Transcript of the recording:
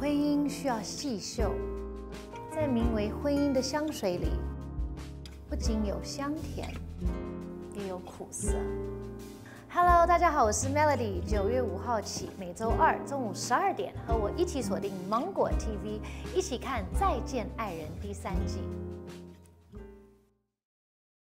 婚姻需要细嗅，在名为婚姻的香水里，不仅有香甜，也有苦涩。Hello， 大家好，我是 Melody。9月5号起，每周二中午12点，和我一起锁定芒果 TV， 一起看《再见爱人》第3季。